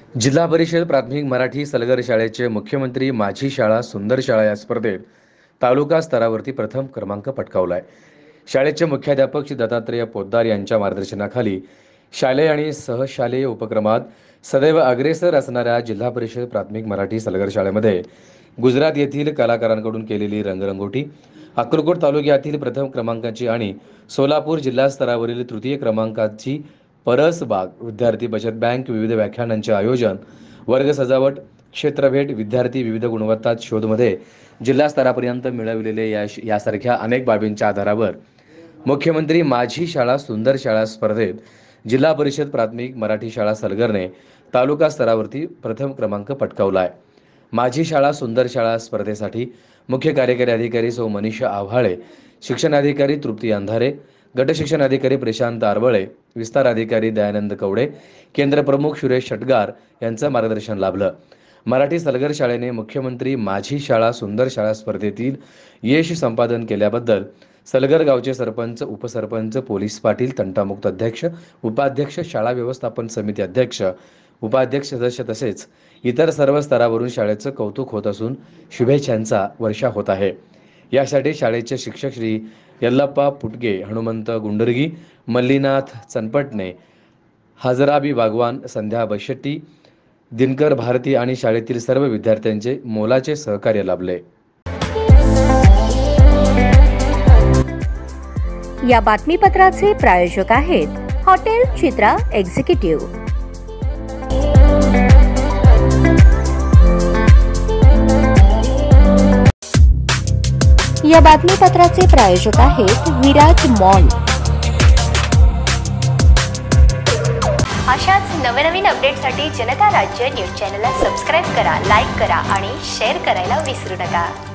जिल्हा परिषद प्राथमिक मराठी सलगर शाळेचे मुख्यमंत्री माझी शाळा सुंदर शाळा या स्पर्धेत तालुका स्तरावरती प्रथम क्रमांक पटकावलाय। शाळेचे मुख्याध्यापक श्री दत्तात्रेय पोद्दार यांच्या मार्गदर्शनाखाली शालेय आणि सहशालेय उपक्रमात सदैव अग्रेसर असणाऱ्या जिल्हा परिषद प्राथमिक मराठी सलगर शाळेमध्ये गुजरात येथील कलाकारांकडून केलेली रंगरंगोटी, अक्कलकोट तालुक्यातील प्रथम क्रमांकाची आणि सोलापूर जिल्हा स्तरावरील तृतीय क्रमांकाची परसबाग, विद्यार्थी बचत बँक, विविध व्याख्यानांचे आयोजन, वर्ग सजावट, क्षेत्रभेट, विद्यार्थी विविध गुणवत्ता शोधमध्ये जिल्हा स्तरापर्यंत मिळविलेले यश यासारख्या अनेक बाबींच्या आधारावर मुख्यमंत्री माझी शाळा सुंदर शाळा स्पर्धेत जिल्हा परिषद प्राथमिक मराठी शाळा सलगरने तालुका स्तरावरती प्रथम क्रमांक पटकावला आहे। माझी शाळा सुंदर शाळा स्पर्धेसाठी मुख्य कार्यकारी अधिकारी सौ मनीषा आव्हाळे, शिक्षणाधिकारी तृप्ती अंधारे, गट शिक्षण अधिकारी प्रशांत आरवळे, विस्तार अधिकारी दयानंद कवडे, केंद्र प्रमुख सुरेश षटगार यांचं मार्गदर्शन लाभलं। मराठी सलगर शाळेने मुख्यमंत्री माझी शाळा सुंदर शाळा स्पर्धेतील यश संपादन केल्याबद्दल सलगर गावचे सरपंच, उपसरपंच, पोलीस पाटील, तंटामुक्त अध्यक्ष, उपाध्यक्ष, शाळा व्यवस्थापन समिती अध्यक्ष, उपाध्यक्ष सदस्य तसेच इतर सर्व स्तरावरून शाळेचं कौतुक होत असून शुभेच्छांचा वर्षा होत आहे। यासाठी शाळेचे शिक्षक श्री यल्लप्पा पुटगे, हनुमंत गुंडरगी, मल्लीनाथ चनपटणे, हजराबी बागवान, संध्या बशेट्टी, दिनकर भारती आणि शाळेतील सर्व विद्यार्थ्यांचे मोलाचे सहकार्य लाभले। या बातमीपत्राचे प्रायोजक आहेत हॉटेल चित्रा एक्झिक्युटिव्ह। या बातमीपत्राचे प्रायोजक आहेत विराज मॉल। अशाच नवनवीन अपडेटसाठी जनता राज्य न्यूज चॅनलला सबस्क्राईब करा, लाईक करा आणि शेअर करायला विसरू नका।